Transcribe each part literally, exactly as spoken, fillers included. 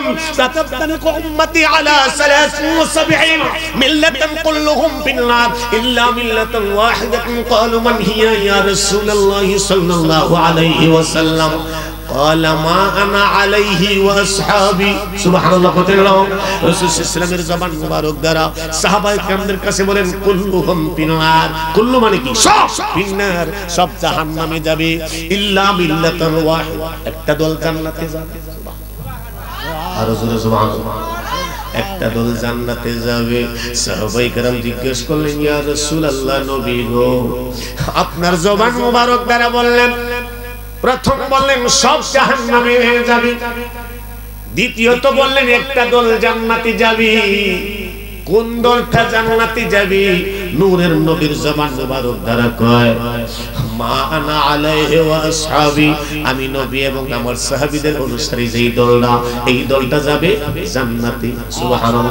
ستفترق أمتي على ثلاث وسبعين ملة كلهم في النار إلا ملة واحدة قالوا من هي يا رسول الله صلى الله عليه وسلم قال ما أنا عليه وأصحابي سبحان الله قلت له رسول السلام الزبان مبارك دارا صحابة کرامদের কাছে বলেন কুল্লুহুম ফিন্নার কুল্লু মানে কি সব ফিন্নার সব জাহান্নামে যাবে ইল্লা মিল্লাতান ওয়াহিদ একটা দল জান্নাতে যাবে সুবহানাল্লাহ আর রাসূল সুবহানাল্লাহ একটা দল জান্নাতে যাবে সাহাবায়ে کرام জিজ্ঞেস করলেন ইয়া রাসূলুল্লাহ নবী গো আপনার জবান মোবারক দ্বারা বললেন প্রথম বললেন সব জাহান্নামে যাবে দ্বিতীয়ত বললেন একটা দল জান্নাতে যাবে কোন দলটা জান্নাতে যাবে নূরের নবীর জবান মোবারক দ্বারা কয় মা আনা আলাইহি ওয়া আসহাবি আমি নবী এবং আমার সাহাবীদের অনুসারী যেই দলটা এই দলটা যাবে জান্নাতে সুবহানাল্লাহ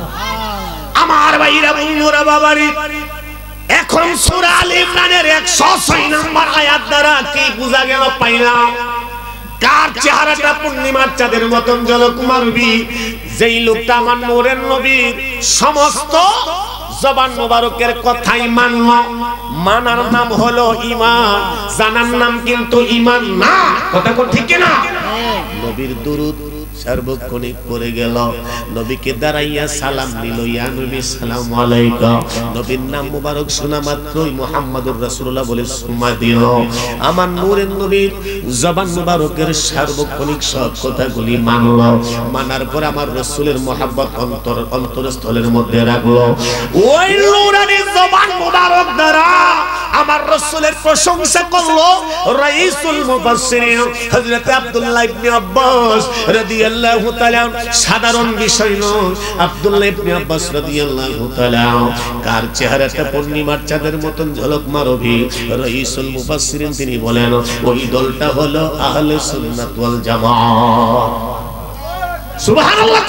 আমার ভাইরা বন্ধুরা বাবারে এখন সূরা আল ইমরানের একশো ছয় নম্বর আয়াত দ্বারা কি বুঝা গেল পাইলাম কার চেহারাটা পূর্ণিমার চাঁদের মতন ঝলকমারবি যেই লোকটা আমার নূরের নবীর সমস্ত জবান মোবারকের কথাই মানল মানার নাম হলো ঈমান জানার নাম কিন্তু ঈমান না কথা কো ঠিক না নবীর দুরূদ সার্বক্ষণিক পড়ে গেল নবীকে দাঁড়াইয়া সালাম দিল ইয়া নবী সালামু আলাইকা নবীর নাম মোবারক শোনা মাত্রই মুহাম্মদুর রাসূলুল্লাহ বলে সুমা দিল আমার নূরের নবীর জবান মোবারকের সার্বক্ষণিক সব কথাগুলি মানল মানার পর আমার রাসূলের মহব্বত অন্তর অন্তরস্থলের মধ্যে রাখলো ওই নূরানি জবান মোবারক দ্বারা আমার রাসূলের প্রশংসা করলো রাইসুল মুফাসসিরিন হযরত আব্দুল্লাহ ইবনে আব্বাস রাদিয়াল্লাহু তাআলা সাধারণ বিষয় নয় আব্দুল্লাহ ইবনে আব্বাস রাদিয়াল্লাহু তাআলা কার চেহারাটা পূর্ণিমার চাঁদের মতন ঝলক মারবি রাইসুল মুফাসসিরিন তিনি বলেন ওই দলটা হলো আহলে সুন্নাত ওয়াল জামাত সুবহানাল্লাহ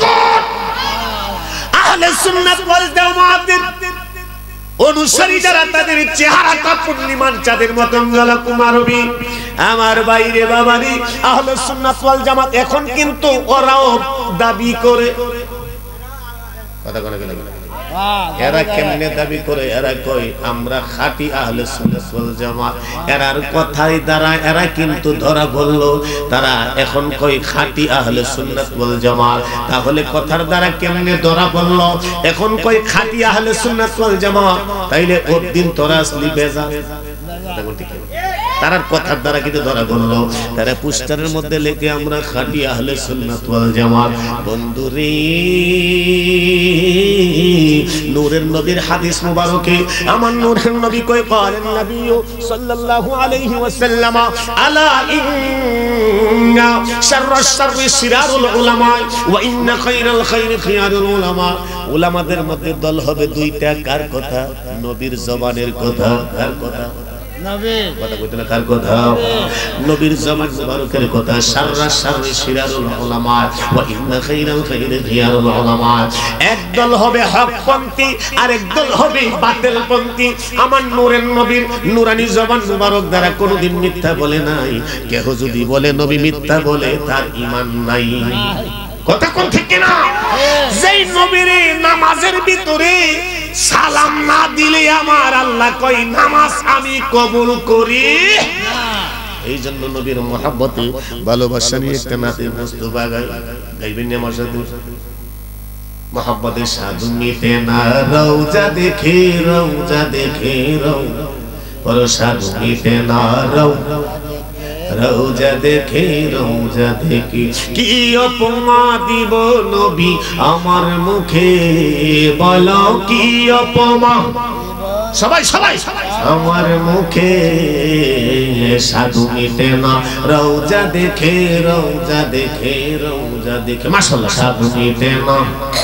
আহলে সুন্নাত ওয়াল জামাতের অনুসারী যারা তাদের চেহারাটা পূর্ণিমার চাঁদের মতন ঝলক মারবি আমার বাইরে বাবারি আহলে সুন্নাত ওয়াল জামাত এখন কিন্তু ওরাও দাবি করে কথা বলে গেল এরা কেমনে দাবি করে এরা কই আমরা খাঁটি আহলে সুন্নাত ওয়াল জামাত এরার কথাই দ্বারা এরা কিন্তু ধরা পড়লো তারা এখন কই খাঁটি আহলে সুন্নাত ওয়াল জামাত তাহলে কথার দ্বারা কেমনে ধরা পড়লো এখন কই খাঁটি আহলে সুন্নাত ওয়াল জামাত তাইলে ওর দিন তোরা আসলি বেজা তার কথার দ্বারা কিন্তু ধরা পড়লো তারা পোস্টারের মধ্যে লেখে আমরা খাঁটি আহলে সুন্নাত ওয়াল জামাত বন্ধুরে নূরের নবীর হাদিস মুবারকে আমার নূরের নবী কই বলেন নবী সাল্লাল্লাহু আলাইহি ওয়াসাল্লাম আলা ইন্না শাররাশ শাররি সিরারুল উলামা ওয়া ইন্না খায়রাল খায়রি খিয়ারুল উলামা উলামাদের মধ্যে দল হবে দুইটা কার কথা নবীর জবানের কথা কার কথা নবী কথা কইতে না কার কথা নবীর জবান মুবারকের কথা শাররাশ শাররি সিরারুল উলামা ওয়া ইন্না খায়রাল খায়রি খিয়ারুল উলামা একদল হবে হকপন্থী আর একদল হবে বাতিলপন্থী আমার নূরের নবীর নূরানি জবান মুবারক দ্বারা কোনোদিন মিথ্যা বলে নাই কেহ যদি বলে নবী মিথ্যা বলে তার ঈমান নাই কথা কোন ঠিক না যেই নবীর নামাজের ভিতরে সালাম না দিলে আমার আল্লাহ কই নামাজ আমি কবুল করি না এই জন্য নবীর মহব্বতে ভালোবাসা নিয়ে একটা নাতে মুস্তাফা গাইবেন আমার সাথে মহব্বতে সাধু নিতে না রওজা দেখে রওজা দেখে রও পর সাধু নিতে না রও রওজা দেখে রওজা দেখে কি উপমা দিব নবী আমার মুখে বলো কি উপমা সবাই সবাই আমার মুখে সাধু মিটে না রওজা দেখে রওজা দেখে রওজা দেখে মাশাআল্লাহ সাধু মিটে না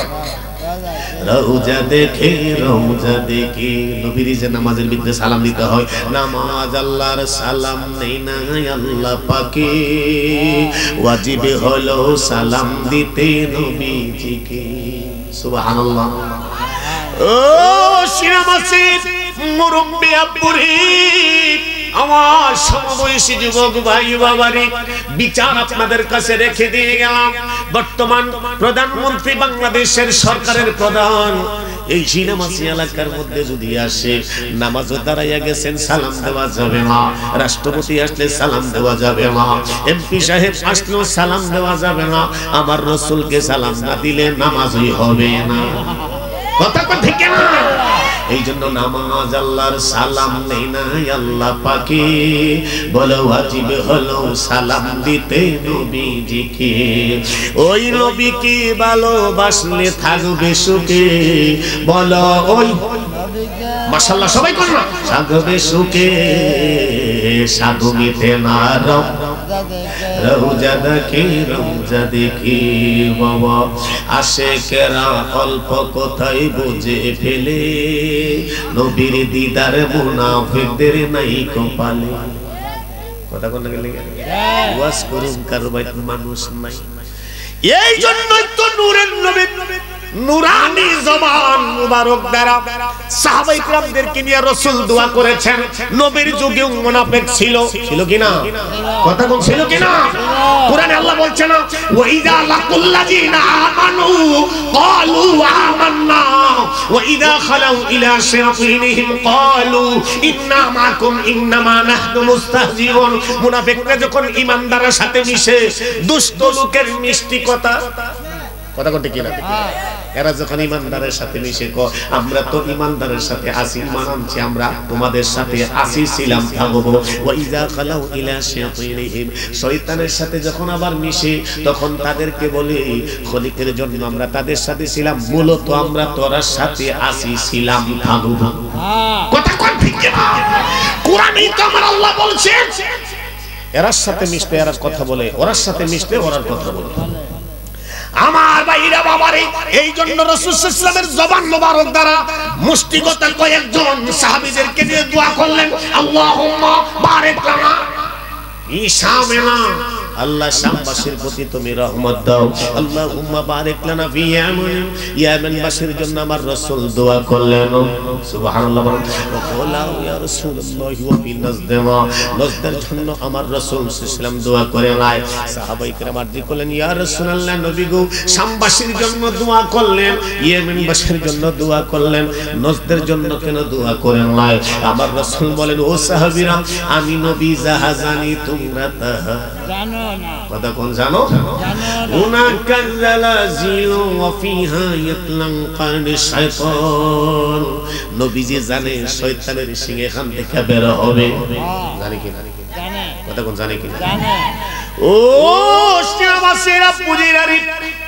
রওজা দেখে রওজা দেখে নবীর যে নামাজের ভিতরে সালাম দিতে হয় নামাজ আল্লাহর সালাম নেই না আল্লাহ পাকে ওয়াজিব হলো সালাম দিতে নবীজিকে সুবহানাল্লাহ ও সিনামাসি মুরব্বি আব্বুরি আমার সমবয়সী যুবক ভাই বাবারে, বিচার আপনাদের কাছে রেখে দিয়ে গেলাম। বর্তমান প্রধানমন্ত্রী বাংলাদেশের সরকারের প্রধান এই সিনেমাসি এলাকার মধ্যে যদি আসে, নামাজও দাঁড়াইয়া গেছেন, সালাম দেওয়া যাবে না। রাষ্ট্রপতি আসলে সালাম দেওয়া যাবে না। এমপি সাহেব আসলেও সালাম দেওয়া যাবে না। আমার রাসূলকে সালাম না দিলে নামাজই হবে না। কথা কথা ঠিক না? এই জন্য নামাজ আল্লাহর সালাম নেই না আল্লাহ পাকে, বলো ওয়াজিব হলো সালাম দিতে নবীজিকে। ওই নবীকে ভালোবাসলে থাকবে সুখে, বলো ওই মাশাআল্লাহ সবাই করুন না, থাকবে সুখে। সাধু মিথে না রওজা দেখি রওজা দেখি বাবা, আশেকেরা অল্প কথাই বুঝে ফেলে, নবীর দিদার মুনাফিকদের নাই কপালে। কথা কোন গেলে ওয়াজ করুন কারবাই মানুষ নাই। এই জন্যই তো নূরের নবী নুরানি জবান মুবারক দ্বারা সাহাবায়ে কিরামদেরকে নিয়ে রাসূল দোয়া করেছেন। নবীর যুগে মুনাফিক ছিল, ছিল কিনা? কথা কোন ছিল কিনা? কোরআনে আল্লাহ বলছেন ওয়া ইযা লাকুল্লাযিনা আমানু ক্বালু আমান্না ওয়া ইযা খালাউ ইলা শায়াতিনহিম ক্বালু ইন্না মাকুম ইন্নামা নাহনু মুস্তাহজিউন। মুনাফিকরা যখন ঈমানদারের সাথে মিশে, দুষ্ট লোকের মিষ্টি কথা, কথা কোনটা কি না, এরা যখন ঈমানদারের সাথে মিশে কয় আমরা তো ঈমানদারের সাথে আছি, ঈমান আনছি, আমরা তোমাদের সাথে আছি, ছিলাম, থাকবো। ওয়া ইযা খালাউ ইলা শায়াতিনহিম, শয়তানের সাথে যখন আবার মিশে, তখন তাদেরকে বলে খলিকের জন্য আমরা তাদের সাথে ছিলাম, মূলত আমরা তোরার সাথে আছি, ছিলাম, থাকবো। কথা কোন ঠিক না? কোরআনেই তো আমার আল্লাহ বলছেন এরার সাথে মিশলে এরা কথা বলে, ওরার সাথে মিশলে ওরার কথা বলে। আমার ভাইরা বাবারে, এই জন্য রাসূল সাল্লাল্লাহু আলাইহি ওয়াসাল্লামের জবান মোবারক দ্বারা মুষ্টিগত কয়েকজন সাহাবীদেরকে দিয়ে দোয়া করলেন, আল্লাহুম্মা বারিক লানা ফি শামিনা, আল্লাহ শামবাসীর প্রতি তুমি রহমত দাও। আল্লাহুম্মা বারিক লানা ফি ইয়ামান, ইয়ামানবাসীর জন্য আমার রাসূল দোয়া করলেন। সুবহানাল্লাহ। ওয়া ক্বালা ইয়া রাসূলুল্লাহ ওয়া ফি নাজদা, নাজদার জন্য আমার রাসূল সাল্লাল্লাহু আলাইহি ওয়াসাল্লাম দোয়া করেন। নাই সাহাবায়ে কেরাম আরজি করলেন, ইয়া রাসূলুল্লাহ, নবী গো শামবাসীর জন্য দোয়া করলেন, ইয়ামানবাসীর জন্য দোয়া করলেন, নাজদের জন্য কেন দোয়া করেন নাই? আমার রাসূল বলেন, ও সাহাবীরা, আমি নবী যাহা জানি তোমরা তাহা জানো না। কথা কোন জানো? উনা কাযালা জিলু ওয়া ফিহা ইয়াতলাম কারন শাইতান, নবীজি জানে শয়তানের শিং এখান থেকে বের হবে। জানে কি না? জানে। কথা কোন জানে কি না? জানে। ও শামাসেরা পুজিরারি,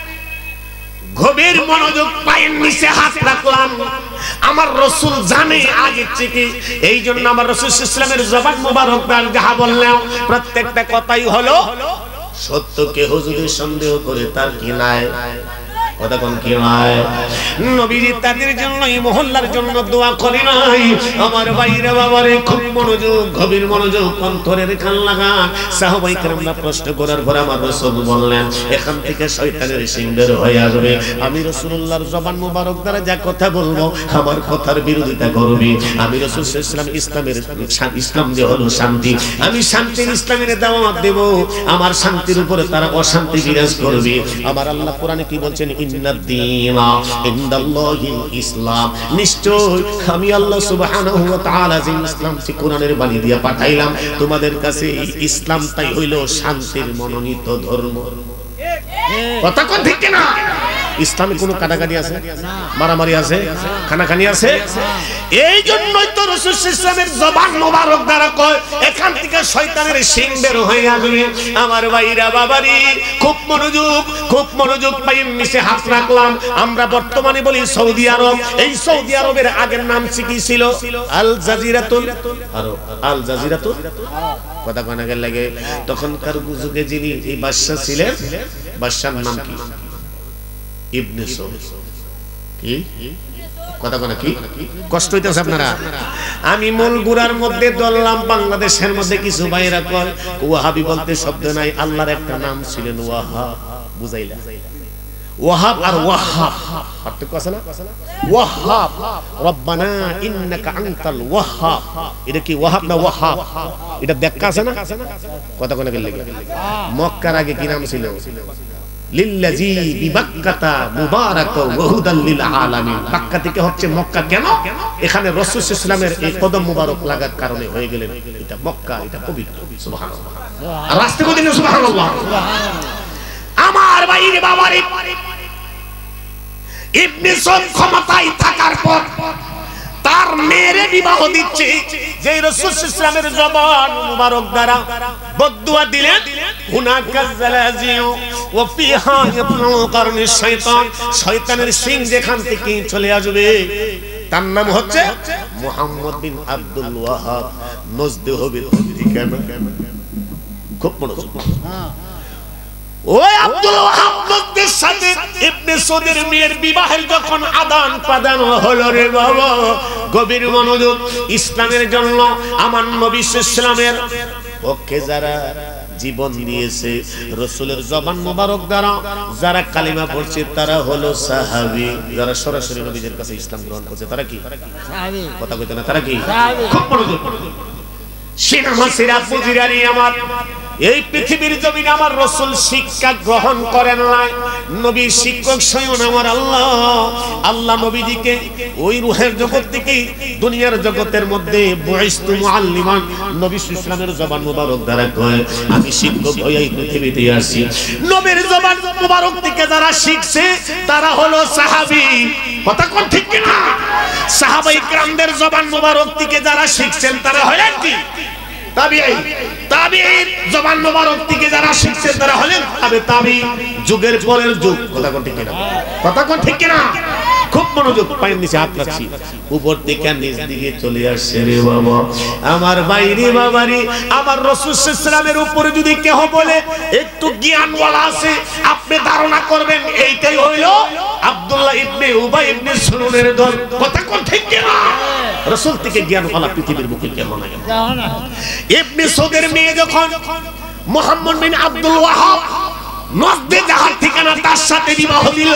গভীর মনোযোগ, পায়ের নিচে হাত রাখলাম। আমার রাসূল জানে আগে থেকে, এই জন্য আমার রাসূল সাল্লাল্লাহু আলাইহি ওয়াসাল্লামের জবান মোবারক দ্বারা যাহা বললেন প্রত্যেকটা কথাই হলো সত্য। কেহ যদি সন্দেহ করে তার কি নাই? কথা কোন কি নাই? নবীজি তাদের জন্য, এই মহল্লার জন্য দোয়া করে নাই। আমার ভাইরা বাবারে, খুব মনোযোগ, গভীর মনোযোগ, অন্তরের কান লাগান। সাহাবায়ে কেরামরা প্রশ্ন করার পর আমার রাসূল বললেন, এখান থেকে শয়তানের শিং বের হয়ে আসবে। আমি রাসূলুল্লাহর জবান মোবারক দ্বারা যা কথা বলবো, আমার কথার বিরোধিতা করবে। আমি রাসূল সাল্লাল্লাহু আলাইহি ওয়াসাল্লাম ইসলামের, ইসলাম যে হলো শান্তি, আমি শান্তির ইসলামের দাওয়াত দেব। আমার শান্তির উপরে তারা অশান্তি বিরাজ করবে। আমার আল্লাহ কোরআনে কি বলছেন? ইন্নাদ-দীনা ইনদাল্লাহিল ইসলাম, নিশ্চয় আমি আল্লাহ সুবহানাহু ওয়া তাআলা যে ইসলাম সে কোরআনের বাণী দিয়া পাঠাইলাম তোমাদের কাছে, এই ইসলামটাই হইল শান্তির মনোনীত ধর্ম। কথা কোন ঠিক না? ইসলামে কোনো কাটাকাটি আছে? মারামারি আছে? খানাখানি আছে? এই জন্যই তো রাসূল সাল্লাল্লাহু আলাইহি ওয়াসাল্লামের জবান মোবারক দ্বারা কয় এখান থেকে শয়তানের শিং বের হয়ে আসবে। আমার ভাইরা বাবারি, খুব মনোযোগ, খুব মনোযোগ, পায়ের নিচে হাত রাখলাম। আমরা বর্তমানে বলি সৌদি আরব। এই সৌদি আরবের আগের নাম কি ছিল? আল জাজিরাতুল আরব। আল জাজিরাতুল, কথা কোন আগে লাগে। তখনকার যুগে যিনি এই বাদশা ছিলেন, বাদশার নাম কি? ইবনে সৌদ। কি কথা কোন কি? কষ্ট হইতেছে আপনারা? আমি মূল গুড়ার মধ্যে দললাম। বাংলাদেশের মধ্যে কিছু ভাইরা কয় ওয়াহাবি বলতে শব্দ নাই, আল্লাহর একটা নাম ছিলেন ওয়াহাব। বুঝাইলা? ওয়াহাব আর ওয়াহাব পার্থক্য আছে না? ওয়াহাব রব্বানা ইন্নাকা আনতাল ওয়াহাব, এটা কি ওয়াহাব না ওয়াহাব? এটা ব্যাখ্যা আছে না? কথা কোন গেল মক্কার আগে কি নাম ছিল? লিল্লাযী বিবাক্কাতা মুবারাকা ওয়া হুদাল লিল আলামিন। মক্কা থেকে হচ্ছে মক্কা কেন? এখানে রাসূল সাল্লাল্লাহু আলাইহি ওয়াসাল্লামের এই কদম মুবারক লাগার কারণে হয়ে গেলেন এটা মক্কা, এটা পবিত্র। সুবহানাল্লাহ। আর রাস্তে কই দিন সুবহানাল্লাহ। আমার ভাইরে বাবারে, ইবনে সৌদ ক্ষমতায় থাকার পর তার মেয়েরে বিবাহ দিচ্ছে, যে রাসূল সাল্লাল্লাহু আলাইহি ওয়াসাল্লামের জবান মুবারক দ্বারা বদদুয়া দিলেন, হুনাকা জালাজিউ ওয়া ফিহা ইয়াবনু কারনি শয়তান, শয়তানের সিং যেখান থেকে চলে আসবে তার নাম হচ্ছে মুহাম্মদ বিন আব্দুল ওয়াহাব। নজদে হবে ঠিকানা, খুব মনোযোগ। ওই আব্দুল ওয়াহাব নজদের সাথে ইবনে সৌদের মেয়ের বিবাহের যখন আদান প্রদান হলো রে বাবা, গভীর মনোযোগ। ইসলামের জন্য আমার নবী সাল্লাল্লাহু আলাইহি ওয়াসাল্লামের পক্ষে যারা জীবন দিয়েছে, রাসূলের জবান মোবারক দ্বারা যারা কালিমা পড়ছে তারা হলো সাহাবী। যারা সরাসরি নবীর কাছে ইসলাম গ্রহণ করছে তারা কি সাহাবী? কথা কইতে না, তারা কি সাহাবী? খুব মনোযোগ। সিনেমা সিরাত বুজিরানি আমার এই পৃথিবীর জমিনে আমার রাসূল শিক্ষা গ্রহণ করেন নাই, নবীর শিক্ষক স্বয়ং আমার আল্লাহ। আল্লাহ নবীজিকে ওই রূহের জগৎ থেকে দুনিয়ার জগতের মধ্যে বুইস্তু মুআল্লিমান, নবী ইসলামের জবান মুবারক দ্বারা কয় আমি শিক্ষক হয়ে এই পৃথিবীতে আসি। নবীর জবান মুবারক থেকে যারা শিখছে তারা হলো সাহাবী। কথা কোন ঠিক কি না? সাহাবায়ে কিরামদের জবান মুবারক থেকে যারা শিখছেন তারা হলেন কি তাবিঈ। তাবিঈর জবান মোবারক থেকে যারা শিখছেন তারা হলেন তাবে তাবি, যুগের পরের যুগ। কথা কোন ঠিক কিনা? কথা কোন ঠিক কিনা? খুব মনোযোগ। পায়ের নিচে হাত রাখছি, উপর থেকে নিচ দিকে চলে আসছে রে বাবা। আমার বাইরে বাবারি, আমার রাসূল সাল্লাল্লাহু আলাইহি ওয়াসাল্লামের উপরে যদি কেহ বলে একটু জ্ঞানওয়ালা আছে, আপনি ধারণা করবেন এইটাই হইল আব্দুল্লাহ ইবনে উবাই ইবনে সুলুলের দল। কথা কোন ঠিক কিনা? রাসূল থেকে জ্ঞানওয়ালা পৃথিবীর বুকে কেহ নাই। ইবনে সৌদের মেয়ে যখন মুহাম্মদ বিন আব্দুল ওয়াহাব নজদে যাহার ঠিকানা তার সাথে বিবাহ দিল,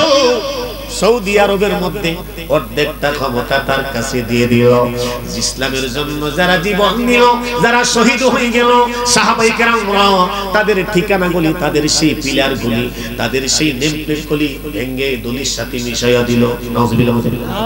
সৌদি আরবের মধ্যে অর্ধেকটা ক্ষমতা তার কাছে দিয়ে দিল। ইসলামের জন্য যারা জীবন দিল, যারা শহীদ হয়ে গেল, সাহাবায়ে কেরামরা তাদের ঠিকানাগুলি, তাদের সেই পিলারগুলি, তাদের সেই নেমপ্লেটগুলি ভেঙে দলির সাথে মিশাইয়া দিল। নাউজুবিল্লাহ,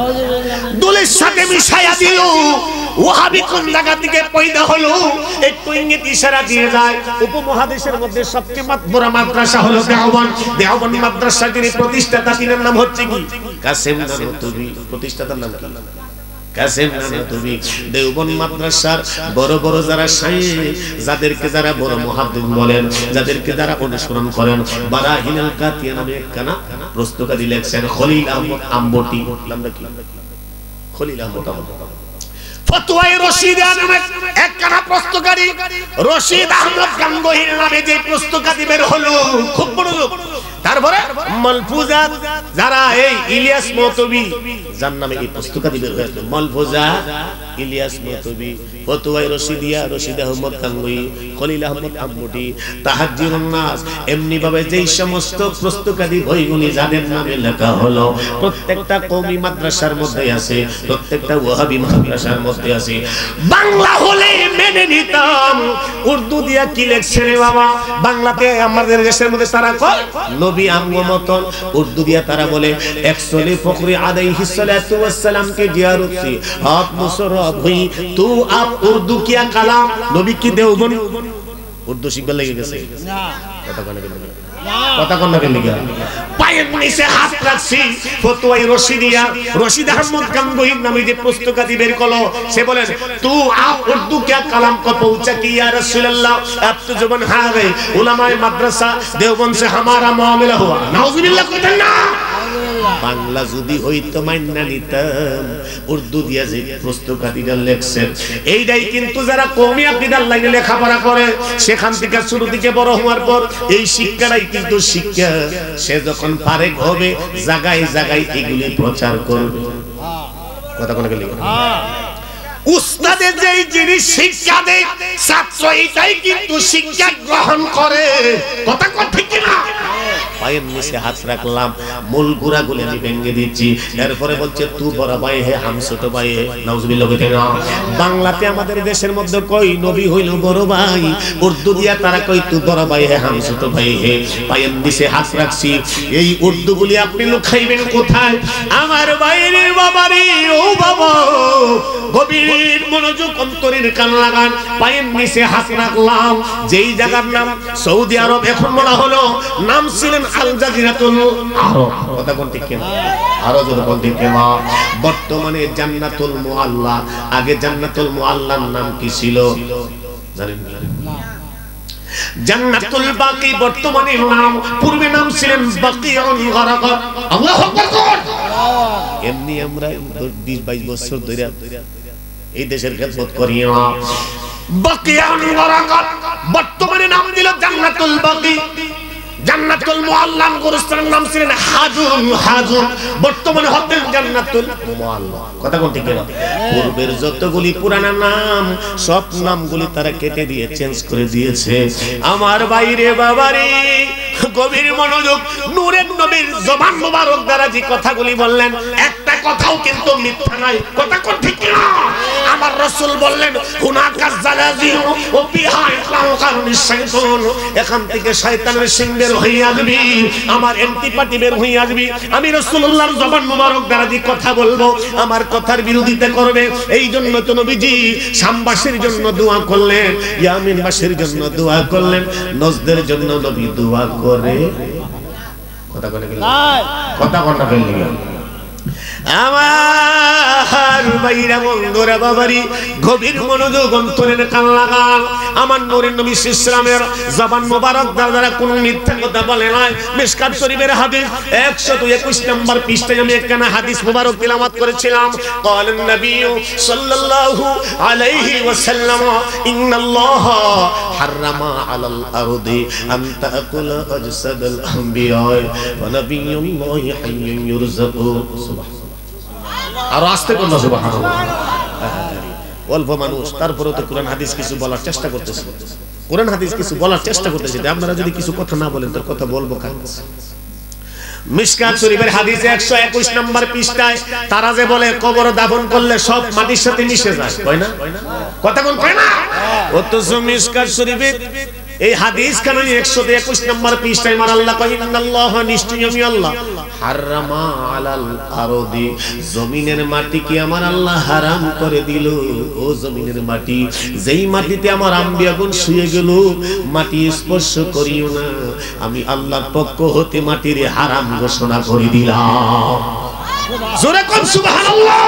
দলির সাথে মিশাইয়া দিল। ওয়াহাবি কোন জায়গা থেকে পয়দা হলো একটু ইঙ্গিত ইশারা দিয়ে যায়। উপমহাদেশের মধ্যে সবচেয়ে বড় মাদ্রাসা হলো দেওবন্দ। দেওবন্দ মাদ্রাসার যিনি প্রতিষ্ঠাতা তিনার নাম হচ্ছে কি কাসেম নানুতুবি। প্রতিষ্ঠাতার নাম কি? কাসেম নানুতুবি। দেওবন্দ মাদ্রাসার বড় বড় যারা শাইখ, যাদেরকে যারা বড় মুহাদ্দিস বলেন, যাদেরকে যারা অনুসরণ করেন, বারাহিনুল কাতিয়া নামে একখানা পুস্তকাদি লেখছেন খলিল আহমদ আম্বটি। নামটা কি? খলিল আহমদ আম্বটি। ফতোয়ায়ে রশিদা নামে একখানা পুস্তকাদি রশিদ আহমদ গাঙ্গুহির নামে যে পুস্তকাদি বের হলো, খুব বড়। তারপরে মালফুজাত, যারা এই ইলিয়াস মতবি যার নামে এই পুস্তকাদি বের হয়েছে, মালফুজাত ইলিয়াস মতবি, ফতোয়ায়ে রশিদিয়া রশিদ আহমদ গাঙ্গুহি, খলিল আহমদ আম্বটি, তাহাজ্জুরুন নাস, এমনি ভাবে যেই সমস্ত পুস্তকাদি বইগুলি যাদের নামে লেখা হলো প্রত্যেকটা কওমি মাদ্রাসার মধ্যে আছে, প্রত্যেকটা ওয়াহাবি মাদ্রাসার মধ্যে আছে। বাংলা হলে মেনে নিতাম, উর্দু দিয়া কি লেখছে রে বাবা? বাংলাতে আমাদের দেশের মধ্যে তারা কয় নবী আঙ্গ মতন, উর্দু দিয়া তারা বলে একসলি ফখরি আলাইহিস সালাতু ওয়াস সালাম কে জিয়ারত সে আপ মুশরফ হুই তু আপ উর্দু কিয়া কালাম। নবী কি দেওবন্দ উর্দু শিখবার লেগে গেছে না? কথা কোন গেল না? কথা কোন গেল না? পায়ের নিচে হাত রাখছি। ফতোয়ায়ে রশিদিয়া রশিদ আহমদ গাঙ্গুহির নামে যে পুস্তকাদি বের করলো, সে বলেন তু আপ উর্দু কিয়া কালাম কো পৌঁছা কি ইয়া রাসূলুল্লাহ, আব তো জবান হা গয়ে উলামায়ে মাদ্রাসা দেওবন্দ সে হামারা মুআমিলা হুয়া। নাউজুবিল্লাহ কইতেন না? বাংলা যদি হইতো মাইন্না নিতাম, উর্দু দিয়া যে পুস্তকাদিটা লেখছেন এইটাই কিন্তু যারা কওমি আকীদার লাইনে লেখাপড়া করে, সেখান থেকে শুরু থেকে বড় হওয়ার পর এই শিক্ষাটাই কিন্তু শিক্ষা। সে যখন ফারেক হবে জায়গায় জায়গায় এগুলি প্রচার করবে। কথা কোন গেল? উস্তাদের যেই জিনিস শিক্ষা দেয় ছাত্র এটাই কিন্তু শিক্ষা গ্রহণ করে। কথা কোন ঠিক না? পায়ের নিচে হাত রাখলাম, মূল গুড়াগুলি আমি ভেঙে দিচ্ছি। এরপরে বলছে তু বড় ভাই হে হাম ছোট ভাই হে। নাউজুবিল্লাহ বলতে না। বাংলাতে আমাদের দেশের মধ্যে কই নবী হইল বড় ভাই, উর্দু দিয়া তারা কই তু বড় ভাই হে হাম ছোট ভাই হে। পায়ের নিচে হাত রাখছি, এই উর্দুগুলি আপনি লুকাইবেন কোথায়? আমার বাইরে বাবারে ও বাবা, গভীর মনোযোগ অন্তরের কান লাগান। পায়ের নিচে হাত রাখলাম, যেই জায়গার নাম সৌদি আরব এখন বলা হলো, নাম ছিলেন আল জাজিরাতুল আরব। কথা কোন ঠিক কিনা? আরো যদি কোন ঠিক কিনা? বর্তমানে জান্নাতুল মুআল্লা, আগে জান্নাতুল মুআল্লার নাম কি ছিল জানেন না? জান্নাতুল বাকি বর্তমানে নাম, পূর্বে নাম ছিলেন বাকিউল গারাকাত। আল্লাহু আকবার। এমনি আমরা বিশ বাইশ বছর ধরে এই দেশের খেদমত করি। বাকিউল গারাকাত বর্তমানে নাম দিল জান্নাতুল বাকি। জান্নাতুল মুআল্লা গোরস্থানের নাম ছিলেন হাজুন হাজুন, বর্তমানে হতেন জান্নাতুল মুআল্লা। কথা কোন ঠিক না? পূর্বের যতগুলি পুরানা নাম সব নামগুলি তারা কেটে দিয়ে চেঞ্জ করে দিয়েছে। আমার বাইরে বাবারে গভীর মনোযোগ, নূরের নবীর জবান মোবারক দ্বারা যে কথাগুলি বললেন একটা কথাও কিন্তু মিথ্যা নাই। কথা কোন ঠিক না? আমার রাসূল বললেন হুনাকা জালাজিল ও বিহা ইকরাম কারণিস শাইতান, এখান থেকে শয়তানের সিং বের হয়ে আসবে, আমার এন্টিপাটি বের হয়ে আসবে। আমি রাসূলুল্লাহর জবান মোবারক দ্বারা যে কথা বলবো আমার কথার বিরোধিতা করবে। এই জন্য তো নবীজি শামবাসীর জন্য দোয়া করলেন, ইয়ামিনবাসীর জন্য দোয়া করলেন, নজদের জন্য নবী দোয়া করে। কথা বলে গেল কথা কোনটা বললি আমার ভাইরা বন্ধুরা বাবারি গভীর মনোযোগ অন্তরের কান লাগান। আমার নূরের নবী ইসলামের জবান মোবারক দ্বারা কোন মিথ্যা কথা বলে নাই। মিশকাত শরীফের হাদিস একশো একুশ নম্বর পৃষ্ঠায় আমি একখানা হাদিস মোবারক তিলাওয়াত করেছিলাম। ক্বালান নবী সাল্লাল্লাহু আলাইহি ওয়াসাল্লাম ইন্নাল্লাহা হারামা আলাল আরদি আন তাকুলা আজসাদাল আমবিয়া ওয়া নাবিয়ুল্লাহি হাইয়্যুন ইউরযাকু। সুবহানাল্লাহ। আর আস্তে কোন সুবহানাল্লাহ। অল্প মানুষ তারপরেও তো কোরআন হাদিস কিছু বলার চেষ্টা করতেছে, কোরআন হাদিস কিছু বলার চেষ্টা করতেছে। আপনারা যদি কিছু কথা না বলেন তার কথা বলবো কার? মিশকাত শরীফের হাদিসে একশো একুশ নম্বর পৃষ্ঠায় তারা যে বলে কবর দাফন করলে সব মাটির সাথে মিশে যায়, কয় না? কথা কোন কয় না? অথচ মিশকাত শরীফে এই হাদিস কানে একশো একুশ নম্বর পৃষ্ঠায় আমার আল্লাহ কয় ইন্নাল্লাহ, নিশ্চয়ই আমি আল্লাহ, হারামা আলাল আরদি, জমিনের মাটি কি আমার আল্লাহ হারাম করে দিল। ও জমিনের মাটি, যেই মাটিতে আমার আম্বিয়াগণ শুয়ে গেল, মাটি স্পর্শ করিও না, আমি আল্লাহর পক্ষ হতে মাটির হারাম ঘোষণা করে দিলাম। জোরে কোন সুবহানাল্লাহ।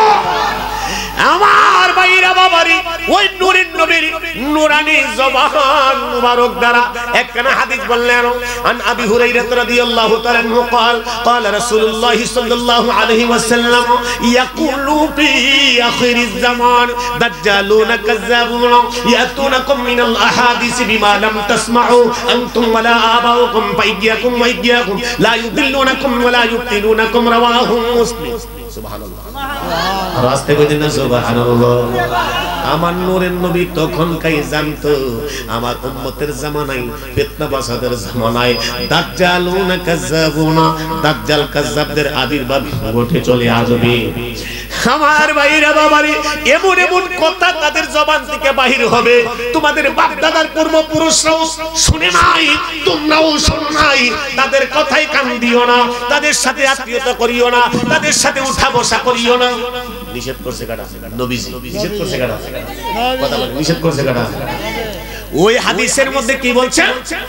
আমার ভাইরা বাবারি ওই নূরের নবীর নূরানি জবান মুবারক দ্বারা একখানা হাদিস বললেন। আন আবি হুরায়রা রাদিয়াল্লাহু তাআলা আনহু قال قال رسول الله صلى الله عليه وسلم يقول في اخر الزمان دجالون كذابون ياتونكم من الاحاديث بما لم تسمعوا انتم ولا اباؤكم فاياكم واياكم لا يضلونكم ولا يفتنونكم رواه مسلم। সুবহানাল্লাহ। রাস্তে কইতেন না সুবহানাল্লাহ। আমার নূরের নবী তখনকাই জানতো আমার উম্মতের জামানায়, ফিতনা বাসাদের জামানায় দাজ্জালুনা কাযাবুনা, দাজ্জাল কাযাবদের আবির্ভাব ঘটে চলে আসবে। আমার ভাইরা বাবারে এমন এমন কথা তাদের জবান থেকে বাহির হবে তোমাদের বাপ দাদার পূর্বপুরুষরাও শুনে নাই, তোমরাও শোনো নাই। তাদের কথাই কান দিও না, তাদের সাথে আত্মীয়তা করিও না, তাদের সাথে উঠা বসা করিও না। নিষেধ করছে কারা? নবীজি। নিষেধ করছে কারা? কথা বলেন, নিষেধ করছে কারা? ওই হাদিসের মধ্যে কি বলছে?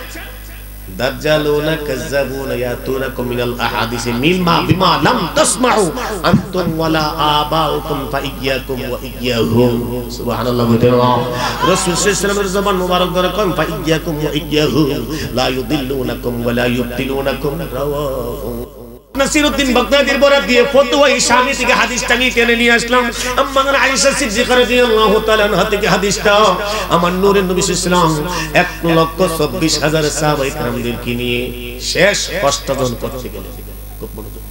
দাজ্জালুনা কাযাবুনা ইয়াতুনাকুম মিনাল আহাদিসি মিম্মা বিমা লাম তাসমাউ আনতুম ওয়ালা আবাউকুম ফাইয়াকুম ওয়া ইয়াহুম। সুবহানাল্লাহ। রাসূল সাল্লাল্লাহু আলাইহি ওয়াসাল্লামের জবান মোবারক দ্বারা কোন ফাইয়াকুম ওয়া ইয়াহুম লা ইউদিল্লুনাকুম ওয়া লা ইফতিনুনাকুম রাওয়াহু। নাসিরউদ্দিন বাগদাদীর বরাত দিয়ে ফতোয়া ইসলামী থেকে হাদিসটা নিয়ে টেনে নিয়ে আসলাম। আম্মা আয়েশা সিদ্দিকা রাদিয়াল্লাহু তাআলা আনহা থেকে হাদিসটা আমার নূরের নবী সাল্লাল্লাহু আলাইহি ওয়াসাল্লাম এক লক্ষ চব্বিশ হাজার সাহাবায়ে কেরামদেরকে নিয়ে শেষ কষ্টজন করতে গেলেন। খুব মনোযোগ।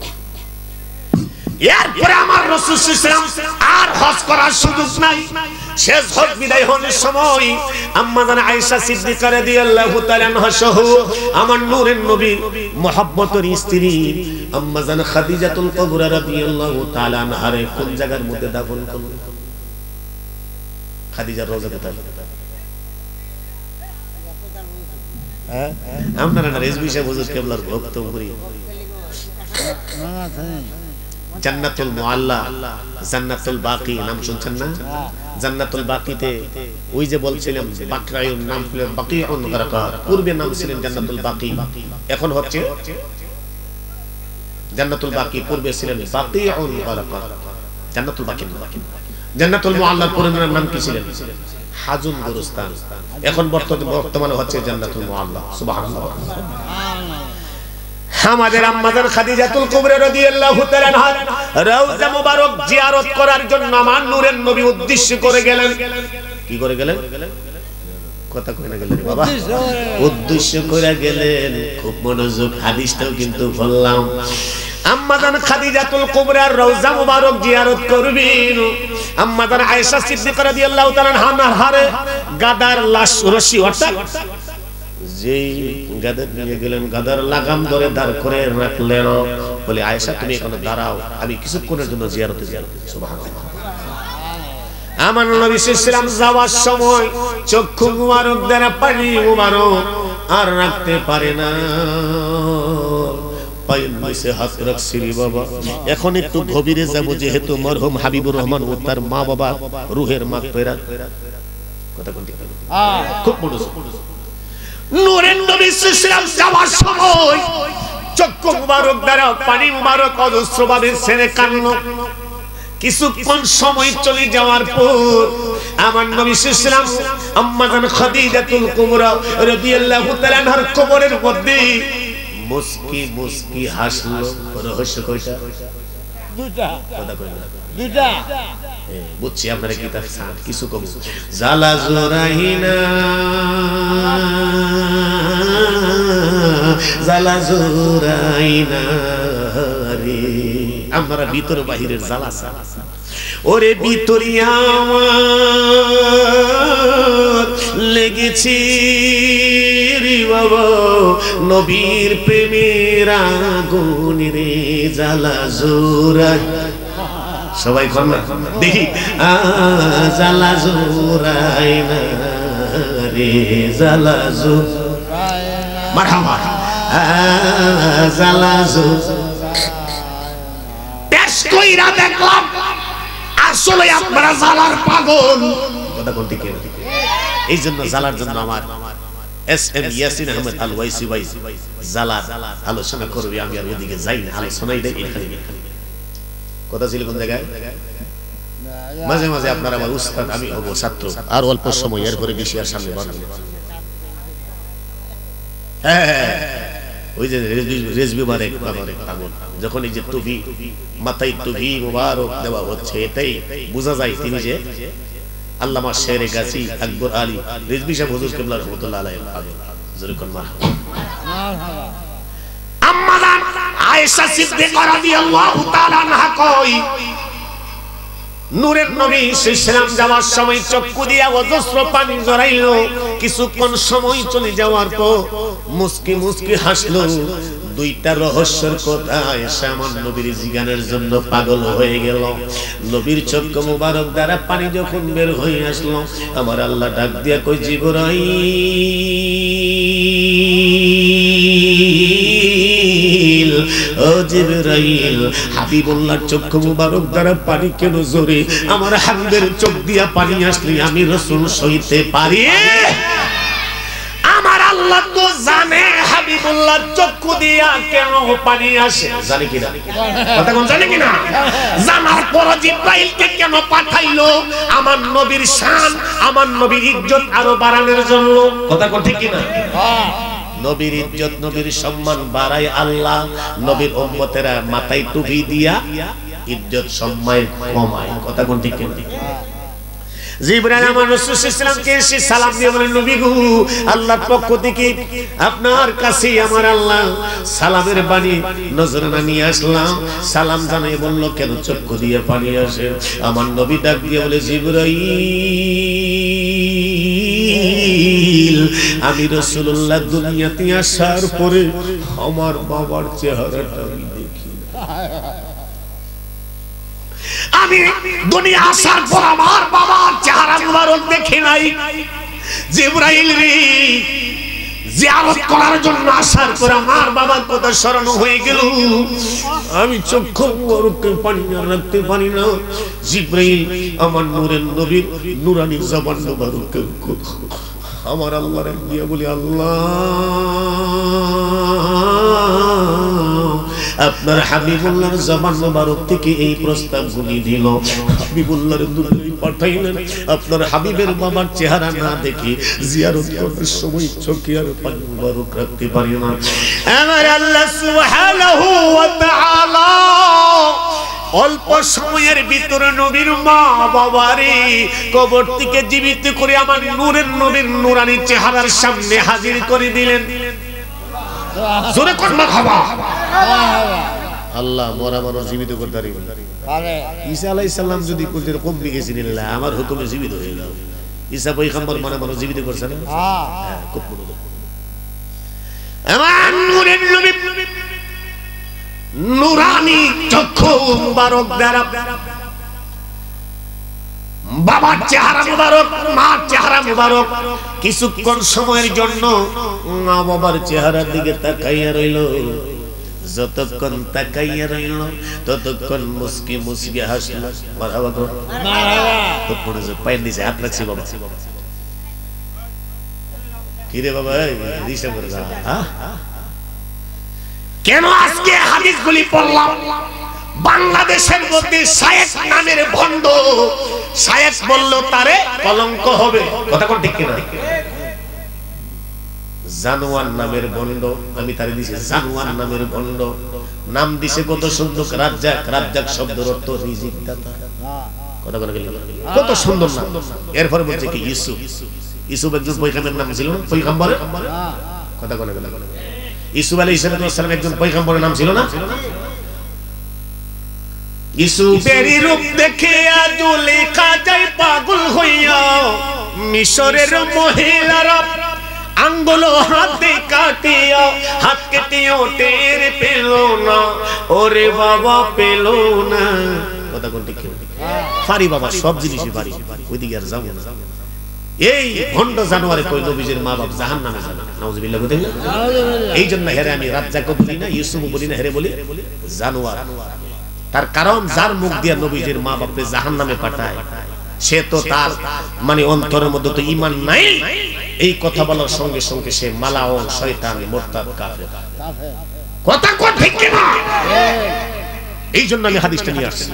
এরপরে আমার রাসূল সাল্লাল্লাহু আলাইহি ওয়াসাল্লাম আর হজ করার সুযোগ নাই। শেষ হজ বিদায় হওয়ার সময় আম্মা জান আয়েশা সিদ্দিকা রাদিয়াল্লাহু তাআলা আনহা সহ আমার নূরের নবী মুহাব্বতের স্ত্রী আম্মা জান খাদিজাতুল কুবরা রাদিয়াল্লাহু তাআলা আনহারে কোন জায়গার মধ্যে দাফন করলেন? খাদিজার রওজা কোথায়? হ্যাঁ আপনারা না রেজবি সাহেব হুজুর কেবলার ভক্ত করি। জান্নাতুল মুআল্লা, জান্নাতুল বাকি নাম শুনছেন না? জান্নাতুল বাকিতে ওই যে বলছিলাম বাকরায়ুন নাম ছিল বাকিউন গারকাত, পূর্বে নাম ছিলেন জান্নাতুল বাকি, এখন হচ্ছে জান্নাতুল বাকি, পূর্বে ছিলেন বাকিউন গারকাত। জান্নাতুল বাকি, জান্নাতুল মুআল্লার পূর্বে নাম কি ছিলেন? হাজুন গুরুস্তান, এখন বর্তমানে হচ্ছে জান্নাতুল মুআল্লা। সুবহানাল্লাহ। আমাদের আম্মা জান খাদিজাতুল কুবরা রাদিয়াল্লাহু তাআলা আনহা রওজা মুবারক জিয়ারত করার জন্য আমার নূরের নবী উদ্দেশ্য করে গেলেন। কি করে গেলেন? কথা কই না গেলেন বাবা? উদ্দেশ্য করে গেলেন। খুব মনোযোগ, হাদিসটাও কিন্তু বললাম। আম্মা জান খাদিজাতুল কুবরার রওজা মুবারক জিয়ারত করবেন। আম্মা জান আয়েশা সিদ্দিকা রাদিয়াল্লাহু তাআলা আনহার গাদার লাশ রশি অর্থাৎ যেই গাদার নিয়ে গেলেন, গাদার লাগাম ধরে দাঁড় করে রাখলেন। বলে আয়েশা তুমি এখানে দাঁড়াও, আমি কিছুক্ষণের জন্য জিয়ারতে যাব। সুবহানাল্লাহ। আমার নবী সাল্লাল্লাহু আলাইহি যাওয়ার সময় চক্ষু মুবারক দ্বারা পানি মুবারক আর রাখতে পারে না, পায়ের নিচে হাত রাখছি রে বাবা। এখন একটু গভীরে যাব, যেহেতু মরহুম হাবিবুর রহমান ও তার মা বাবা রুহের মাগফিরাত। কথা কোনটি? হ্যাঁ, খুব মনোযোগ। নূরের নবী সাল্লাল্লাহু আলাইহি যাওয়ার সময় চক্ষু মুবারক দ্বারা পানি মুবারক অজস্রভাবে ছেড়ে কান্না। কিছুক্ষণ সময় চলে যাওয়ার পর আমার নবী সাল্লাল্লাহু আলাইহি ওয়াসাল্লাম আম্মা জান খাদিজাতুল কুবরা রাদিয়াল্লাহু তাআলা আনহার কবরের মধ্যে মুস্কি মুস্কি হাসলো। রহস্য কয়টা? দুইটা। কথা কই না? দুইটা। বুঝছি আপনারা কি তা চান কিছু কম। জালা জোরাইনা জালা জোরাইনা রে, আমরা ভিতর বাহিরের জ্বালা চালা। ওরে ভিতরিয়া আমার লেগেছি রে বাবা, নবীর প্রেমের আগুন রে, জ্বালা জোরাই। সবাই কর দেখি, জ্বালা জোরাইনা রে, জ্বালা জোরাইনা। মারহাবা। জ্বালা পেশ কইরা দেখলাম আসলে আপনারা জ্বালার পাগল। কথা কোনটি? এই জন্য জ্বালার জন্য আমার এস এম ইয়াসিন আহমেদ আল ওয়াইসি ভাই জ্বালার আলোচনা করবে। আমি আর ওদিকে যাই না, আলোচনাই দেই এখানে। কথা ছিল কোন জায়গায়? মাঝে মাঝে আপনারা আমার উস্তাদ, আমি হব ছাত্র। আর অল্প সময়, এরপরে বেশি আর সামনে বাড়বে। হ্যাঁ, ওই যে রেজবি মারেক বাবারে পাগল, যখন এই যে টুপি মাথায় টুপি মুবারক দেওয়া হচ্ছে, এটাই বোঝা যায় তিনি যে আল্লামা শেরে গাজী আকবর আলী রেজবি সাহেব হুজুর কিবলা রাহমাতুল্লাহ আলাইহি পাগল। জোরে কোন মারহাবা। আম্মা জান আয়েশা সিদ্দিকা রাদিয়াল্লাহু তাআলা আনহা কই, নূরের নবী সাল্লাল্লাহু যাওয়ার সময় চক্ষু দিয়া অজস্র পানি ঝরাইলো। কিছুক্ষণ সময় চলে যাওয়ার পর মুস্কি মুস্কি হাসলো। দুইটা রহস্যের কথা আয়েশা আমার নবীর জিগানের জন্য পাগল হয়ে গেল। নবীর চক্ষু মুবারক দ্বারা পানি যখন বের হয়ে আসলো, আমার আল্লাহ ডাক দিয়া কই, জিবরাইল ও জিবরাইল, হাবিবুল্লাহর চক্ষু মুবারক দ্বারা পানি কেন ঝরে? আমার হাবিবের চোখ দিয়া পানি আসলে আমি রাসূল সইতে পারি? আমার আল্লাহ তো জানে হাবিবুল্লাহর চক্ষু দিয়া কেন পানি আসে। জানে কিনা? কথা কোন জানে কিনা? জানার পর জিবরাইলকে কেন পাঠাইলো? আমার নবীর শান, আমার নবীর ইজ্জত আরো বাড়ানোর জন্য। কথা কোন ঠিক কিনা? নবীর ইজ্জত, নবীর সম্মান বাড়ায় আল্লাহ, নবীর উম্মতেরা মাথায় টুপি দিয়া ইজ্জত সম্মান কমায়। কথা কোন ঠিক কিনা? জিবরাইল আমার রাসূল সাল্লাল্লাহু আলাইহি ওয়াসাল্লামকে এসে সালাম দিয়ে বলেন, নবী গো, আল্লাহর পক্ষ থেকে আপনার কাছে আমার আল্লাহ সালামের বাণী নজরানা নিয়ে আসলাম। সালাম জানাই বলল, কেন চক্ষু দিয়ে পানি আসে? আমার নবী ডাক দিয়ে বলে, জিবরাইল, আমি রাসূলুল্লাহ দুনিয়াতে আসার পরে আমার বাবার চেহারাটা আমি দেখি। আমি দুনিয়া আসার পর আমার বাবার চেহারা মুবারক দেখি নাই। জিবরাইল রে, জিয়ারত করার জন্য আসার পর আমার বাবার কথা স্মরণ হয়ে গেল, আমি চক্ষু মুবারকে পানি আর রাখতে পারি না। জিবরাইল আমার নূরের নবীর নূরানি জবান মুবারক আমার আল্লাহর দিয়ে বলি, আল্লাহ আপনার হাবিবুল্লাহর জবান মুবারক থেকে এই প্রস্তাবগুলি দিল। হাবিবুল্লাহর দুনিয়ায় পাঠাইলেন, আপনার হাবিবের বাবার চেহারা না দেখে জিয়ারত করার সময় চোখে আর পানি মুবারক রাখতে পারি না। আমার আল্লাহ সুবহানাহু ওয়া তাআলা অল্প সময়ের ভিতরে নবীর মা বাবারে কবর থেকে জীবিত করে আমার নূরের নবীর নূরানি চেহারার সামনে হাজির করে দিলেন। জোরে কোন মারহাবা। আল্লাহ মরা মানুষ জীবিত করতে পারে। ঈসা আলাইহিস সালাম যদি কইতে কম বিগেছিলেন, আমার হুকুমে জীবিত হয়ে গেল। ঈসা পয়গম্বর মানে মানুষ জীবিত করছেন। হ্যাঁ, খুব বড়। আমার নূরের নবী নূরানি চক্ষু মুবারক দ্বারা বাবার চেহারা মুবারক, মার চেহারা মুবারক কিছুক্ষণ সময়ের জন্য মা বাবার চেহারার দিকে তাকাইয়া রইল। যতক্ষণ তাকাইয়া রইল ততক্ষণ মুস্কি মুস্কি হাসল। মারহাবা গো, মারহাবা। তো পড়ে যে পায়ের নিচে হাত রাখছি বাবা। কি রে বাবা, দিশা করে যা। কেন আজকে হাদিসগুলি পড়লাম? বাংলাদেশের মধ্যে শায়েখ নামের ভণ্ড, শায়েখ বলল তারে কলঙ্ক হবে। কথা কোন ঠিক কিনা? জানোয়ার নামের ভণ্ড, আমি তারে দিছি জানোয়ার নামের ভণ্ড। নাম দিছে কত সুন্দর, রাজ্জাক। রাজ্জাক শব্দের অর্থ রিজিক দাতা। কথা কোন কত সুন্দর নাম। এরপর বলছে কি ইউসুফ। ইউসুফ একজন পয়গম্বরের নাম ছিল না? পয়গম্বর। কথা কোন ইউসুফ আলাইহিস সালাম একজন পয়গম্বরের নাম ছিল না? ইউসুফের রূপ দেখে জুলেখা যায় পাগল হইয়া, মিশরের মহিলারা আঙ্গুল হাতে কাটিয়া, হাত কেটেও টের পেল না, ওরে বাবা পেল না। কথা কোন ঠিক? পারি বাবা, সব জিনিসই পারি, ওইদিকে আর যাবো না। এই ভণ্ড জানোয়ারে কই নবীজির মা বাপ জাহান্নামে যাবে। নাউজুবিল্লাহ। এই জন্য হেরে আমি রাজ্জাক বলি না, ইউসুফ বলি না, হেরে বলি জানোয়ার। তার কারণ যার মুখ দিয়ে নবীজির মা বাপকে জাহান্নামে পাঠায়, সে তো তার মানে অন্তরের মধ্যে তো ঈমান নাই। এই কথা বলার সঙ্গে সঙ্গে সে মালাউন, শয়তান, মুরতাদ, কাফের। কথা কোন ঠিক কিনা? এই জন্য আমি হাদিসটা নিয়ে আসছি।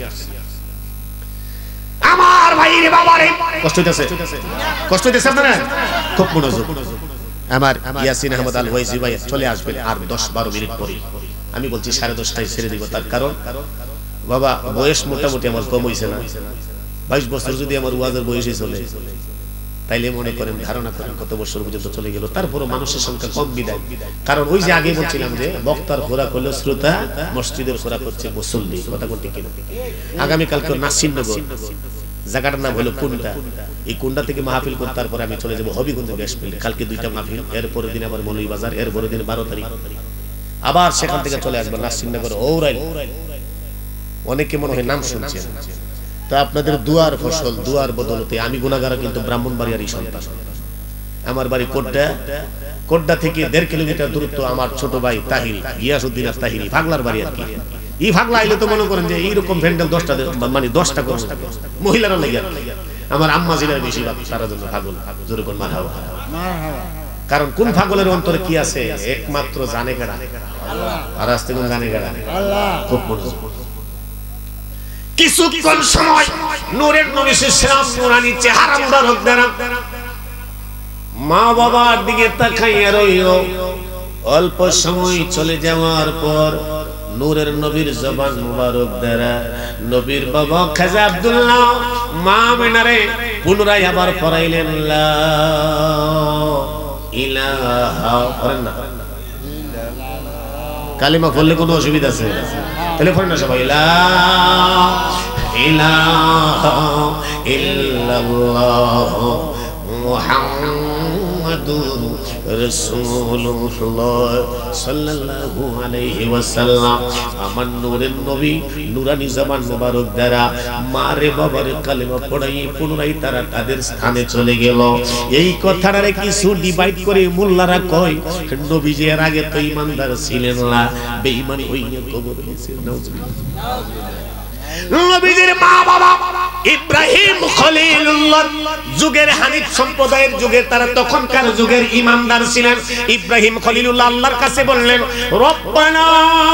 আমার ভাইরে বাবারে কষ্ট হইতাছে, কষ্ট হইতাছে আপনারা? খুব মনোযোগ। আমার ইয়াসিন আহমদ আল ওয়াইসি ভাই চলে আসবেন আর দশ বারো মিনিট পরে। আমি বলছি সাড়ে দশটায় ছেড়ে দিব। তার কারণ বাবা বয়স মোটামুটি আমার কম হইছে না। বাইশ বছর যদি আমার ওয়াজের বয়সে চলে, তাইলে মনে করেন ধারণা করেন কত বছর পর্যন্ত চলে গেল। তারপরও মানুষের সংখ্যা কম বিদায়। কারণ ওই যে আগে বলছিলাম যে বক্তার খোরাক হলো শ্রোতা, মসজিদের খোরাক হচ্ছে মুসল্লি। কথা কোনটি কিনা? আগামীকালকে নাসিরনগর জায়গাটার নাম হলো কুন্ডা। এই কুন্ডা থেকে মাহফিল করে তারপরে আমি চলে যাবো হবিগঞ্জ গ্যাস ফিল্ড। কালকে দুইটা মাহফিল, এর পরের দিন আবার মৌলভীবাজার, এর পরের দিন বারো তারিখ আবার সেখান থেকে চলে আসবো নাসিরনগর ঔরাইল। অনেকে মনে হয় নাম শুনছেন। তো আপনাদের দুয়ার ফসল, দুয়ার বদলতে আমি গুনাহগার কিন্তু ব্রাহ্মণবাড়িয়ারই সন্তান। আমার বাড়ি কোড্ডা। কোড্ডা থেকে দেড় কিলোমিটার দূরত্ব আমার ছোট ভাই তাহিরি, গিয়াসউদ্দিন আর তাহিরি, ভাগলার বাড়ি আর কি। এই ভাগলা আইলে তো মনে করেন যে এইরকম ভ্যান্ডেল দশটা মানে দশটা করে মহিলারা লাগে। আমার আম্মা জিনার বেশি তারা জন্য পাগল। জোরে কোন মারহাবা। কারণ কোন পাগলের অন্তরে কি আছে একমাত্র জানে কারা আল্লাহ। আর আস্তে কোন জানে কারা আল্লাহ। খুব মনোযোগ। কিছুক্ষণ সময় নূরের নবী সাল্লাল্লাহু নূরানি চেহারা মুবারক দ্বারা মা বাবার দিকে তাকাইয়া রইল। অল্প সময় চলে যাওয়ার পর নূরের নবীর জবান মুবারক দ্বারা নবীর বাবা খাজা আব্দুল্লাহ মা মিনারে পুনরায় আবার পড়াইলেন লা ইলাহা, পড়েন না কালিমা পড়লে কোনো অসুবিধা আছে? তাহলে পড়েন না সবাই লা ইলাহা ইল্লাল্লাহ মুহাম্মাদুর রাসূলুল্লাহ সাল্লাল্লাহু আলাইহি ওয়াসাল্লাম। আমার নূরের নবী নুরানি জবান মোবারক দ্বারা মারে বাবার কালেমা পড়াই পুনরায় তারা তাদের স্থানে চলে গেল। এই কথাটারে কিছু ডিভাইড করে মোল্লারা কয় নবীজি এর আগে তো ঈমানদার ছিলেন না, বেঈমানি হইয়া কবর গেছে। নবীজির মা বাবা ইব্রাহিম খলিলুল্লাহ যুগের হানিফ সম্প্রদায়ের যুগে, তারা তখনকার যুগের ঈমানদার ছিলেন। ইব্রাহিম খলিলুল্লাহ আল্লাহর কাছে বললেন রব্বানা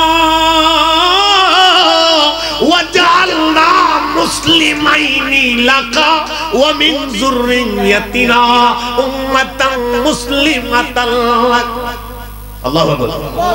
ওয়াজআলনা মুসলিমাইনি লাকা ওয়া মিন যুররিয়াতিনা উম্মাতান মুসলিমাতান লাক। আল্লাহু আকবার।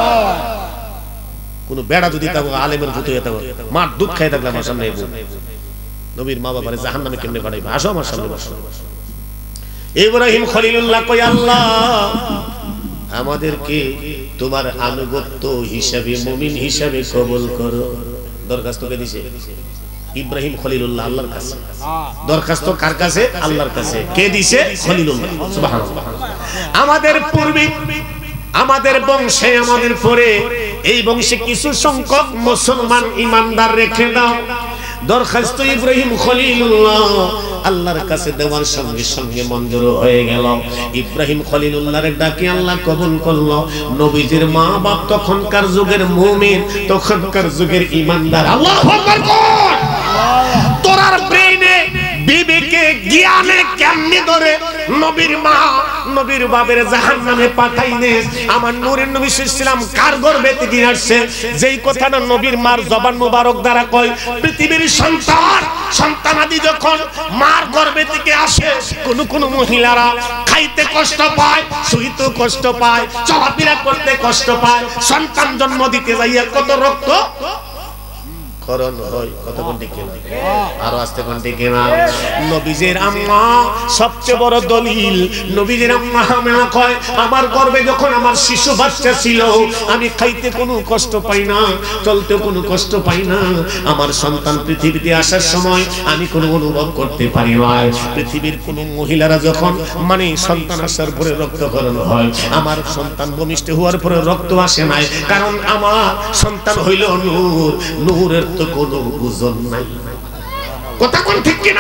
কোন বেড়া যদি তাও আলেমের ভূত হয়ে থাকো, মার দুধ খাই থাকলে আমার সামনে নবীর মা বাবারে জাহান্নামে কেমনে পাঠাইবে? আসো আমার সামনে বসো। ইব্রাহিম খলিলুল্লাহ কই আল্লাহ আমাদেরকে তোমার আনুগত্য হিসাবে মুমিন হিসাবে কবুল করো। দরখাস্ত কে দিছে? ইব্রাহিম খলিলুল্লাহ আল্লাহর কাছে। দরখাস্ত কার কাছে? আল্লাহর কাছে। কে দিছে? খলিলুল্লাহ। সুবহানাল্লাহ। আমাদের পূর্বে আমাদের বংশে আমাদের পরে এই বংশে কিছু সংখ্যক মুসলমান ঈমানদার রেখে দাও। দরখাস্ত ইব্রাহিম খলিলুল্লাহ আল্লাহর কাছে দেওয়ার সঙ্গে সঙ্গে মঞ্জুর হয়ে গেল। ইব্রাহিম খলিলুল্লাহর ডাকে আল্লাহ কবুল করলো। নবীজির মা বাপ তখনকার যুগের মুমিন, তখনকার যুগের ঈমানদার। আল্লাহু আকবার। তোরার ব্রেইনে বিবেকে জ্ঞানে কেমনি ধরে নবীর মা নবীর বাবের জাহান্নামে পাঠাইনে আমার নূরের নবী সাল্লাল্লাহু আলাইহি কার গর্ভে থেকে আসছে? যেই কথাটা নবীর মার জবান মোবারক দ্বারা কয় পৃথিবীর সন্তান সন্তানাদি যখন মার গর্ভে থেকে আসে, কোন কোন মহিলারা খাইতে কষ্ট পায়, শুইতে কষ্ট পায়, চলাফেরা করতে কষ্ট পায়, সন্তান জন্ম দিতে যাইয়া কত রক্ত করণ হয়। কত কোন ঠিক না? আরো আস্তে কোন ঠিক না? নবীজির আম্মা সবচেয়ে বড় দলিল। নবীজির আম্মা হামেনা কয় আমার গর্ভে যখন আমার শিশু বাচ্চা ছিল আমি খাইতে কোনো কষ্ট পাই না, চলতে কোনো কষ্ট পাই না। আমার সন্তান পৃথিবীতে আসার সময় আমি কোনো অনুভব করতে পারি না। পৃথিবীর কোন মহিলারা যখন মানে সন্তান আসার পরে রক্তক্ষরণ হয়, আমার সন্তান ভূমিষ্ঠ হওয়ার পরে রক্ত আসে নাই, কারণ আমার সন্তান হইল নূর। নূরের তো কোনো ওজন নাই। কথা কোন ঠিক কিনা?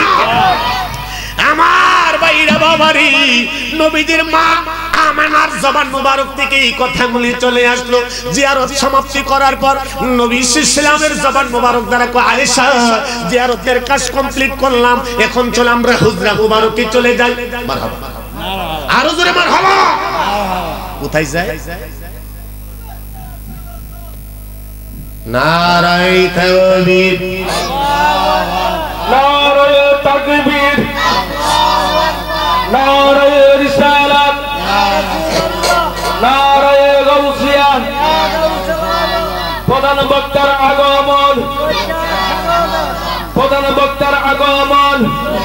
আমার ভাইরা বাবারি নবীজির মা আমেনার জবান মুবারক থেকে এই কথাগুলি চলে আসলো। জিয়ারত সমাপ্তি করার পর নবী সাল্লাল্লাহু আলাইহি জবান মুবারক দ্বারা কয় আয়েশা জিয়ারতের কাজ কমপ্লিট করলাম, এখন চল আমরা হুজরা মুবারকে চলে যাই। মারহাবা। আরো জোরে মারহাবা। কোথায় যায়? নারায়ে তাকবীর, নারায়ে তাকবীর, নারায়ে রিসালাত, নারায়ে গাউসিয়া। প্রধান বক্তার আগমন, প্রধান বক্তার আগমন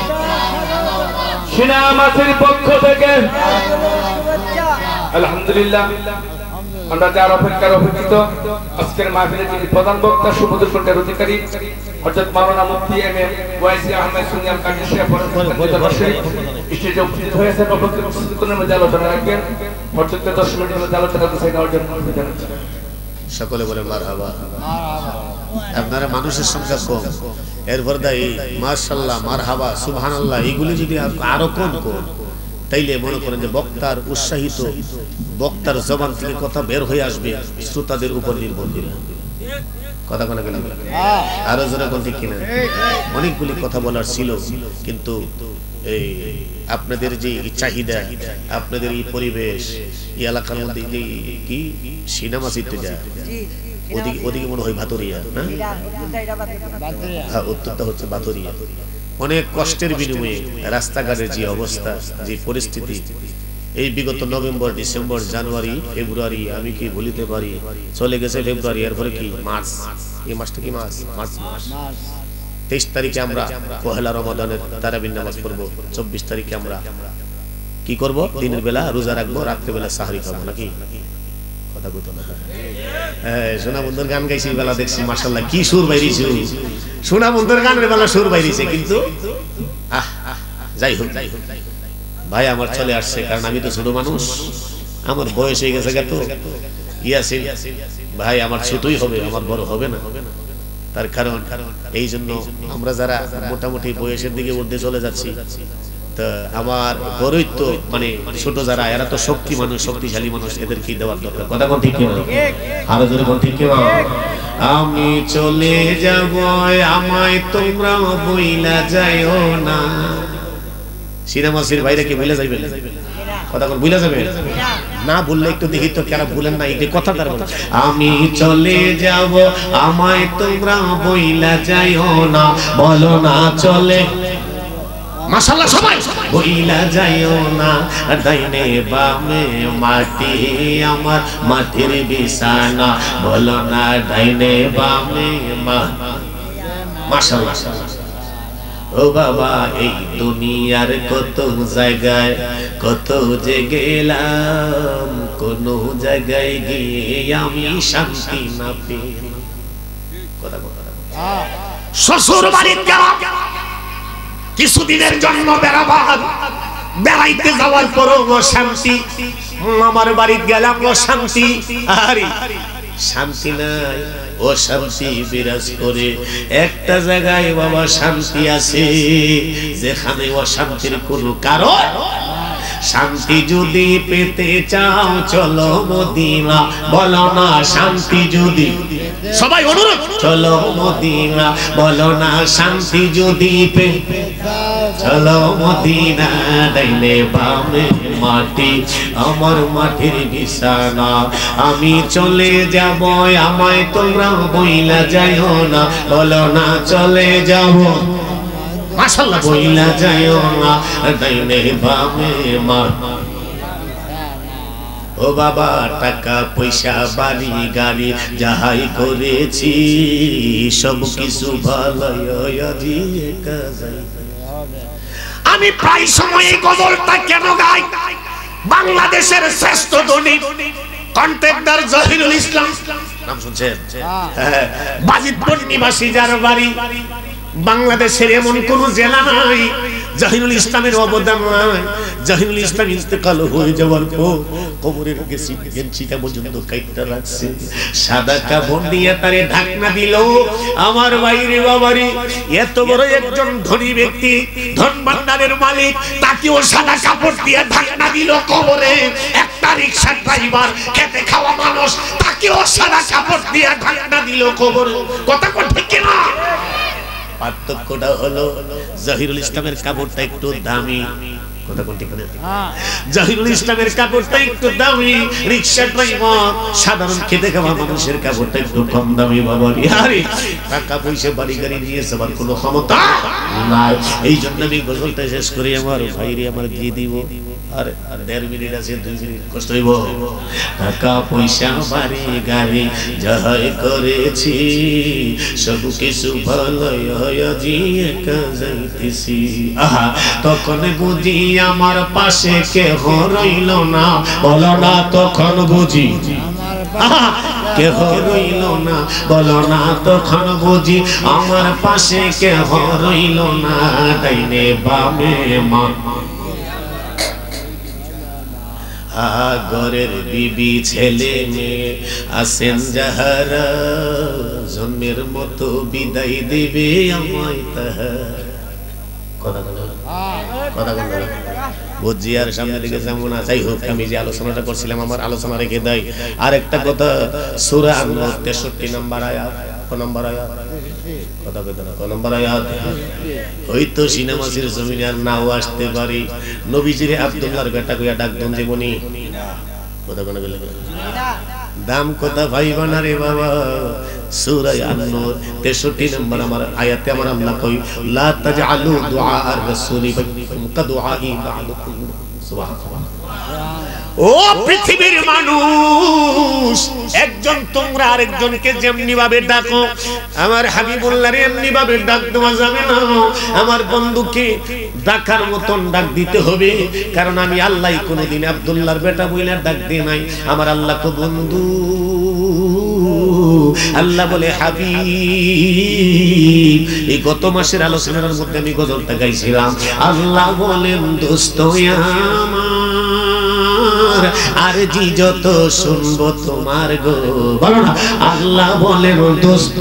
সিনামাসির পক্ষ থেকে আলহামদুলিল্লাহ। আমরা যার অপেক্ষার অপেক্ষিত আজকের মাহফিলে যিনি প্রধান বক্তা সুমধুর কণ্ঠের অধিকারী হযরত মাওলানা মুফতি এম এ ওয়াইসি আহমেদ সুনিয়াল কাজী সাহেব স্টেজে উপস্থিত হয়েছেন। উপস্থিতির মধ্যে আলোচনা রাখবেন। হযরত দশ মিনিটের মধ্যে আলোচনা গুছিয়ে নেওয়ার জন্য অনুরোধ জানাচ্ছি। সকলে বলে মারহাবা। আপনারা মানুষের সংখ্যা কম, এরপর দাই মাশাআল্লাহ মারহাবা সুবহানাল্লাহ এগুলি যদি আরো কম কম তাইলে মনে করেন যে বক্তার উৎসাহিত বক্তার জবান থেকে কথা বের হয়ে আসবে শ্রোতাদের উপর নির্ভর করে। কথা কোন গেল? আরো জোরে কোন ঠিক কিনা? অনেকগুলি কথা বলার ছিল, কিন্তু এই আপনাদের যে চাহিদা, আপনাদের এই পরিবেশ, এই এলাকার মধ্যে যে কি সিনেমা চিত্র যায় ওদিকে ওদিকে মনে হয় ভাতরিয়া, হ্যাঁ উত্তরটা হচ্ছে ভাতরিয়া। অনেক কষ্টের বিনিময়ে রাস্তাঘাটের যে অবস্থা, যে পরিস্থিতি, এই বিগত নভেম্বর ডিসেম্বর জানুয়ারি ফেব্রুয়ারি আমি কি ভুলিতে পারি, চলে গেছে ফেব্রুয়ারি, এরপরে কি মার্চ, এই মাসটা কি মাস? মার্চ মাস। তেইশ তারিখে আমরা পহেলা রমাদানের তারাবির নামাজ পড়বো। চব্বিশ তারিখে আমরা কি করব? দিনের বেলা রোজা রাখবো, রাত্রে বেলা সাহারি খাবো নাকি? কথা কইতো না? হ্যাঁ, সোনা বন্ধুর গান গাইছি বেলা দেখছি, মাশাআল্লাহ কি সুর বাইরিছে। সোনা বন্ধুর গানের বেলা সুর বাইরিছে, কিন্তু আহ যাই হোক ভাই আমার চলে আসছে, কারণ আমি তো ছোট মানুষ, আমার বয়স হয়ে গেছে। তো ইয়াসিন ভাই আমার ছোটই হবে, আমার বড় হবে না। তার কারণ এই জন্য আমরা যারা মোটামুটি বয়সের দিকে উঠতে চলে যাচ্ছি, তো আমার বড়ই তো মানে ছোট যারা, এরা তো শক্তি মানুষ, শক্তিশালী মানুষ, এদের কি দেওয়ার দরকার? কথা কোন ঠিক কিনা? আরো জোরে কোন ঠিক কিনা? আমি চলে যাব, আমায় তোমরা বইলা যাইও না। সিনেমাসির বাইরে কি বইলা যাইবে? কথা কোন বইলা যাবে না? বললে একটু দেখি তো কারা বলেন না, এই কথাটার বলে আমি চলে যাব, আমায় তোমরা বইলা যাইও না, বলো না চলে মাশাআল্লাহ সবাই বইলা যাইও না, ডাইনে বামে মাটি আমার মাটির বিছানা, বলো না ডাইনে বামে মা। মাশাআল্লাহ। ও বাবা এই দুনিয়ার কত জায়গায় কত যে গেলাম, কোন জায়গায় গিয়ে আমি শান্তি না পেলাম। কথা কথা শ্বশুর বাড়িতে গেলাম কিছুদিনের জন্য বেড়াবার, বেড়াইতে যাওয়ার পরও শান্তি, মামার বাড়িতে গেলাম শান্তি, আরে শান্তি নাই, ও শান্তি বিরাজ করে। একটা জায়গায় বাবা শান্তি আছে, যেখানে অশান্তির কোনো কারণ। শান্তি যদি পেতে চাও চলো মদিনা, বলো না শান্তি যদি, সবাই অনুরোধ চলো মদিনা, বলো না শান্তি যদি পেতে চলো মদিনা, ডাইনে বামে মাটি আমার মাটির বিছানা, আমি চলে যাব, আমায় তোমরা বইলা যাইও না, বলো না চলে যাব, মাশাআল্লাহ বইলা যাইও না, ডাইনে বামে মাটি। ও বাবা টাকা পয়সা বাড়ি গাড়ি যাহাই করেছি, সব কিছু ভালো আমি প্রায় সময় এই গজলটা কেন গাই? বাংলাদেশের শ্রেষ্ঠ ধনী কন্ট্রাক্টর জহিরুল ইসলাম, নাম শুনছেন? বাজিতপুর নিবাসী যার বাড়ি, বাংলাদেশের এমন কোন জেলা নাই জহিরুল ইসলামের অবদান নাই। জহিরুল ইসলাম ইন্তেকাল হয়ে যাওয়ার পর কবরের গেছি গেঞ্জিটা পর্যন্ত কাইটটা রাখছে, সাদা কাপড় দিয়ে তারে ঢাকনা দিল। আমার বাইরে বাবারে এত বড় একজন ধনী ব্যক্তি, ধন ভান্ডারের মালিক, তাকেও সাদা কাপড় দিয়ে ঢাকনা দিল কবরে। একটা রিকশা ড্রাইভার, খেতে খাওয়া মানুষ, তাকেও সাদা কাপড় দিয়ে ঢাকনা দিল কবরে। কথা কোন ঠিক কিনা? পার্থক্যটা হলো জহিরুল ইসলামের কাপড়টা একটু দামি। কথা কোন ঠিক না? জহিরুল ইসলামের কাপড়টা একটু দামি, রিকশা ড্রাইভার সাধারণ খেতে খাওয়া মানুষের কাপড়টা একটু কম দামি। বাবা আরে টাকা পয়সা বাড়ি গাড়ি নিয়ে যাবার কোনো ক্ষমতা নাই। এই জন্য আমি গজলটা শেষ করি, আমার ভাইরে আমার দিয়ে দিব। আর দেড় মিনিট আছে, দুই মিনিট কষ্ট হইব। টাকা পয়সা বাড়ি গাড়ি যাহাই করেছি, সব কিছু ভালো হয়ে জিয়ে যাইতেছি। আহা তখন বুঝি আমার পাশে কেহ রইল না, বলো না তখন বুঝি কেহ রইল না, বলো না তখন বুঝি আমার পাশে কেহ রইল না, ডাইনে বামে মা। ঘরের বিবি ছেলে মেয়ে আছেন যাহারা, জন্মের মতো বিদায় দেবে আমায় তাহার। কথা কথা কথা বুঝছি আর সামনে দিকে যেমন না। যাই হোক, আমি যে আলোচনাটা করছিলাম আমার আলোচনা রেখে দেয়। আর একটা কথা, সূরা আন-নূর তেষট্টি নম্বর আয়াত, কত নম্বর আয়াত? কথা কথা কত নম্বর আয়াত? হয়তো সিনেমাসির জমিনে আর নাও আসতে পারি, নবীজিরে আব্দুল্লাহর বেটা কইয়া ডাক দেন জীবনী। কথা কোন বলে দাম কথা ভাইবা না রে বাবা। সূরা আন-নূর তেষট্টি নম্বর আমার আয়াতে আমার আল্লাহ কই, লা তাজআলু দুআ আর রাসূলি বাইনাকুম কাদুআই বা'দুকুম। সুবহানাল্লাহ। ও পৃথিবীর মানুষ, একজন তোমরা আরেকজনকে যেমনি ভাবে ডাকো আমার হাবিবুল্লাহর এমনি ভাবে ডাক দেওয়া যাবে না। আমার বন্ধুকে ডাকার মতন ডাক দিতে হবে, কারণ আমি আল্লাহ কোনোদিন আব্দুল্লাহর বেটা বইলা ডাক দিই নাই। আমার আল্লাহ তো বন্ধু, আল্লাহ বলে হাবিব। এই গত মাসের আলোচনার মধ্যে আমি গজলটা গাইছিলাম। আল্লাহ বলেন দোস্ত আমার, আর জি যত শুনবো তোমার গো, বলো না আল্লাহ বলেন দোস্ত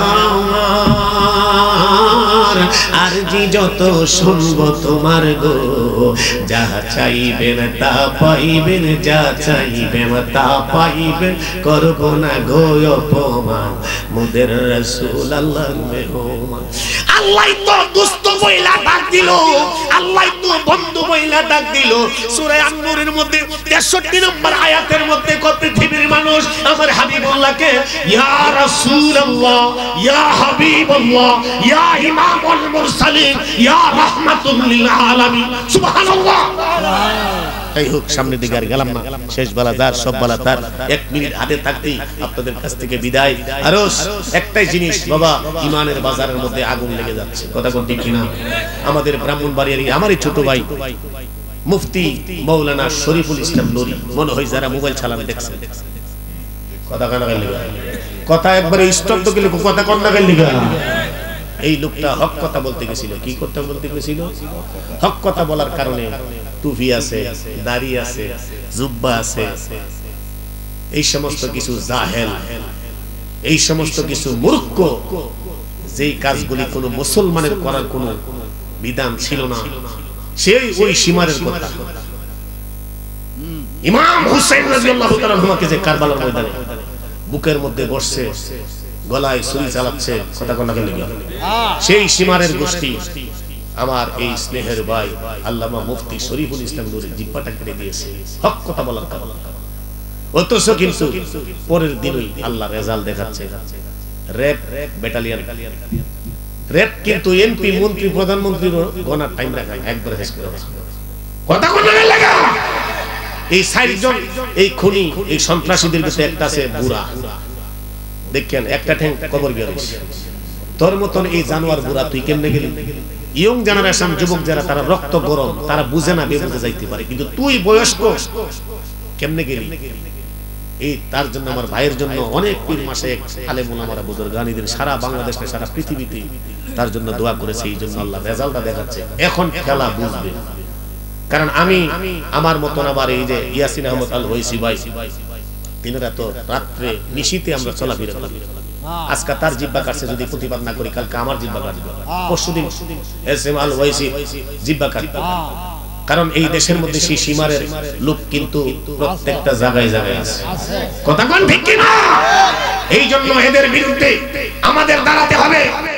আমার, আর জি যত শুনবো তোমার গো, যা চাইবেন তা পাইবেন, যা চাইবেন তা পাইবেন, করবো না গো অপমান, মোদের রাসূল আল্লাহর মেহমান। আল্লাহ তো দোস্ত বইলা ডাক দিল, আল্লাহ তো বন্ধু বইলা ডাক দিল। সূরা আন-নূরের মধ্যে তেষট্টি নম্বর আয়াতের মধ্যে পৃথিবীর মানুষ আমার হাবিবুল্লাহকে ইয়া রাসূলুল্লাহ, ইয়া হাবিবাল্লাহ, ইয়া ইমামুল মুরসালিন, ইয়া রাহমাতুল লিল আলামিন। সুবহানাল্লাহ। এই হোক, সামনের দিকে আর গেলাম না, শেষ বেলা যার সব বেলা তার। এক মিনিট হাতে থাকতেই আপনাদের কাছ থেকে বিদায়। আর একটাই জিনিস বাবা, ইমানের বাজারের মধ্যে আগুন লেগে যাচ্ছে, কথা কোন ঠিক কিনা? আমাদের ব্রাহ্মণবাড়িয়ারই আমারই ছোট ভাই মুফতি মাওলানা শরীফুল ইসলাম নুরি, মনে হয় যারা মোবাইল চালান দেখছেন, কথা কানা গেল, কথা একবারে স্তব্ধ গেল, কথা কন্যা গেল। এই লোকটা হক কথা বলতে গেছিল। কি কথা বলতে গেছিল? হক কথা বলার কারণে টুপি আছে, দাড়ি আছে, জুব্বা আছে, এই সমস্ত কিছু জাহেল, এই সমস্ত কিছু মূর্খ, যেই কাজগুলি কোনো মুসলমানের করার কোনো বিধান ছিল না, সেই ওই সীমারের কথা। ইমাম হুসাইন রাদিয়াল্লাহু তাআলা আনহুকে যে কারবালার ময়দানে বুকের মধ্যে বসছে, গলায় ছুরি চালাচ্ছে, কথা কোন লাগে লাগা, সেই সীমারের গোষ্ঠী আমার এই স্নেহের ভাই আল্লামা মুফতি শরীফুল ইসলাম নুরি জিহ্বাটা কেটে দিয়েছে হক কথা বলার কারণে। অথচ কিন্তু পরের দিনই আল্লাহ রেজাল্ট দেখাচ্ছে, র‍্যাব ব্যাটালিয়ন, র‍্যাব কিন্তু এমপি মন্ত্রী প্রধানমন্ত্রীর গণার টাইম রাখা একবার শেষ করে কথা কোন লাগা। এই চারজন এই খুনি, এই সন্ত্রাসীদের কাছে একটা আছে বুড়া, দেখেন একটা ঠ্যাং কবর গিয়ে রয়েছে। তোর মতন এই জানোয়ার বুড়া তুই কেমনে গেলি? ইয়ং জেনারেশন যুবক যারা, তারা রক্ত গরম, তারা বুঝে না বেবুঝে যাইতে পারে, কিন্তু তুই বয়স্ক কেমনে গেলি? এই তার জন্য আমার ভাইয়ের জন্য অনেক পীর মাশায়েখ আলেম ওলামারা বুজুর্গানিদের সারা বাংলাদেশে সারা পৃথিবীতে তার জন্য দোয়া করেছে। এই জন্য আল্লাহ রেজাল্টটা দেখাচ্ছে। এখন খেলা বুঝবে, কারণ আমি আমার মতন আবার এই যে ইয়াসিন আহমদ আল ওয়াইসি ভাই, দিনের এত রাত্রে নিশীতে আমরা চলাফেরা করি। আজকে তার জিহ্বা কাটছে, যদি প্রতিবাদ না করি কালকে আমার জিহ্বা কাটবে, পরশুদিন এস এম আল ওয়াইসি জিহ্বা কাটবে। কারণ এই দেশের মধ্যে সেই সীমারের লোক কিন্তু প্রত্যেকটা জায়গায় জায়গায় আছে, কথা কোন ঠিক কিনা? এই জন্য এদের বিরুদ্ধে আমাদের দাঁড়াতে হবে।